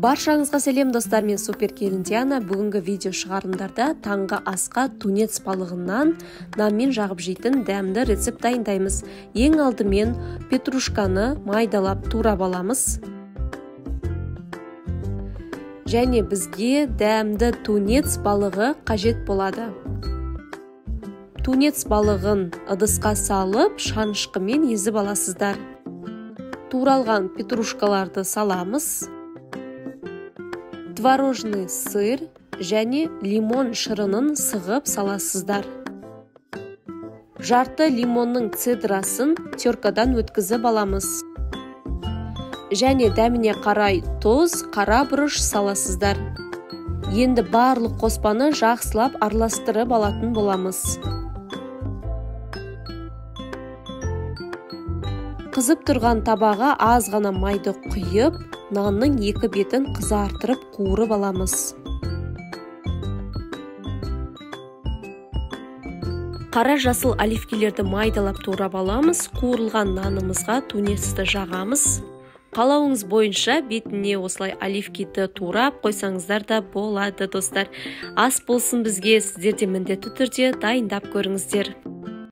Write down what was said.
Баршаңызға сәлем достар, мен супер келін Диана. Бүгінгі видео шығарымдарда таңғы асқа тунец балығынан наммен жағып жейтін дәмді рецепт дайындаймыз. Ең алдымен петрушканы майдалап турап аламыз. Және бізге дәмді тунец балығы қажет болады. Тунец балығын ыдысқа салып, шанышқымен езіп аласыздар. Туралған петрушкаларды саламыз. Творожный сыр және лимон шырынын сығып саласыздар. Жарты лимонның цедрасын теркадан өткізіп аламыз. Және дәміне қарай тұз, қара бұрыш саласыздар. Енді барлық қоспаны жақсылап араластырып алатын боламыз. Қызып тұрған табаға аз ғана майды құйып, нанның екі бетін қызартырып қуырып аламыз. Қара жасыл оливкелерді майдалап турап аламыз. Қуырылған нанымызға тунецті жағамыз. Қалауыңыз бойынша бетіне осылай оливкиді турап қойсаңыздар да болады достар. Ас болсын бізге, сіздер де міндетті түрде дайындап көріңіздер.